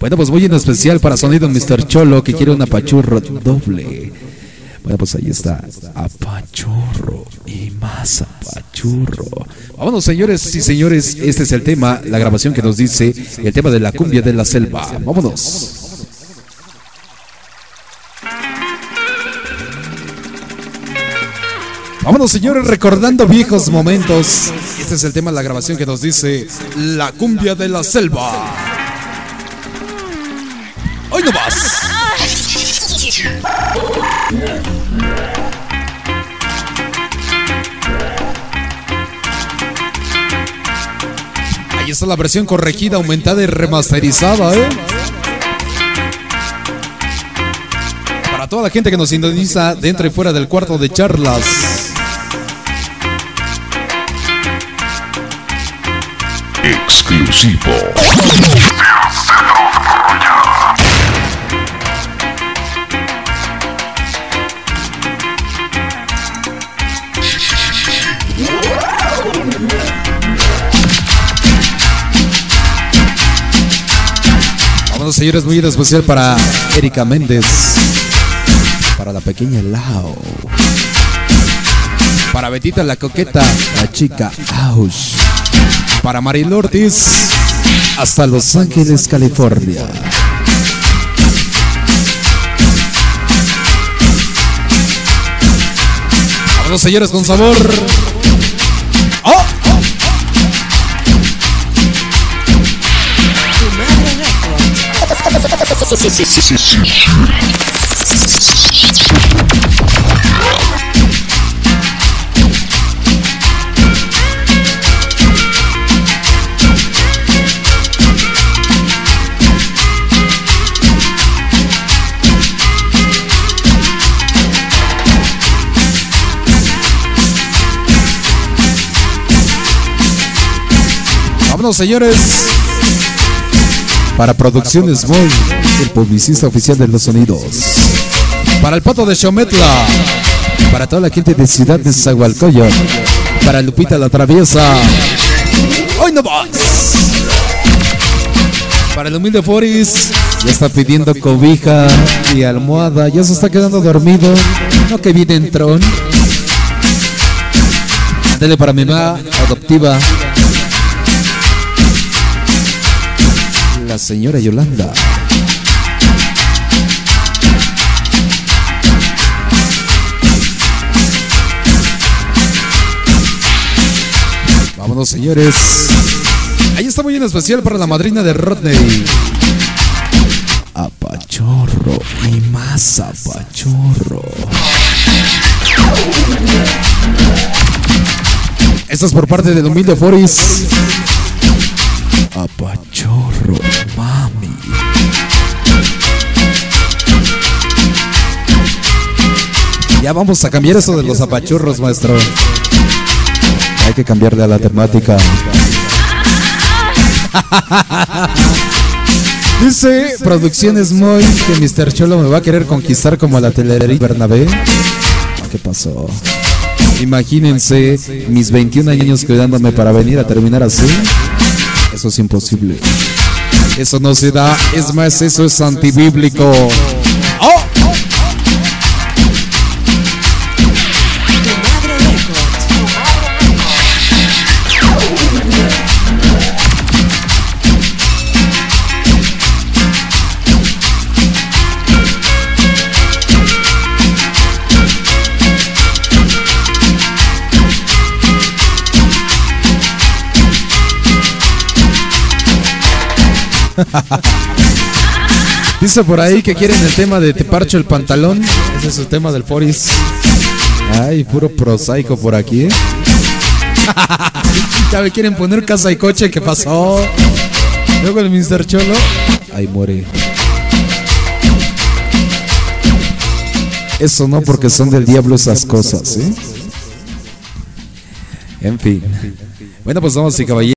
Bueno, pues muy en especial para Sonido Mr. Cholo, que quiere un apachurro doble. Bueno, pues ahí está, apachurro y más apachurro. Vámonos, señores y señores, este es el tema, la grabación que nos dice, el tema de la cumbia de la selva. Vámonos. Vámonos, señores, recordando viejos momentos. Este es el tema, la grabación que nos dice, la cumbia de la selva. ¡Hoy no vas! Ahí está la versión corregida, aumentada y remasterizada, Para toda la gente que nos sintoniza dentro y fuera del cuarto de charlas. Exclusivo. Vámonos, señores, muy especial para Erika Méndez, para la pequeña Lau, para Betita la coqueta, la chica Aush, para Maril Ortiz, hasta Los Ángeles, California. Vámonos, señores, con sabor. ¡Oh! Vámonos, señores, para Producciones Moy, el publicista oficial de los sonidos, para el Pato de Xometla, para toda la gente de Ciudad de Zahualcoyot, para Lupita la Traviesa, ¡hoy no vas! Para el humilde Foris, ya está pidiendo cobija y almohada, ya se está quedando dormido, no que viene en tron. Ándale para mi mamá adoptiva, la señora Yolanda. Vámonos, señores. Ahí está muy en especial para la madrina de Rodney. Apachorro y más apachorro. Esto es por parte del humilde Foris. Apachorro, mami. Ya vamos a cambiar eso de los apachurros, maestro. Hay que cambiarle a la temática. Dice Producciones Moy que Mr. Cholo me va a querer conquistar como a la Telerita Bernabé. ¿Qué pasó? Imagínense mis 21 años cuidándome para venir a terminar así. Eso es imposible. Eso no se da. Es más, eso es antibíblico. ¡Oh! Dice por ahí que quieren el tema de Te Parcho el Pantalón. Ese es el tema del Foris. Ay, puro prosaico por aquí, Ya me quieren poner casa y coche. ¿Qué pasó? Luego el Mr. Cholo. Ay, muere. Eso no, porque son del diablo esas cosas, En fin. Bueno, pues vamos y caballeros.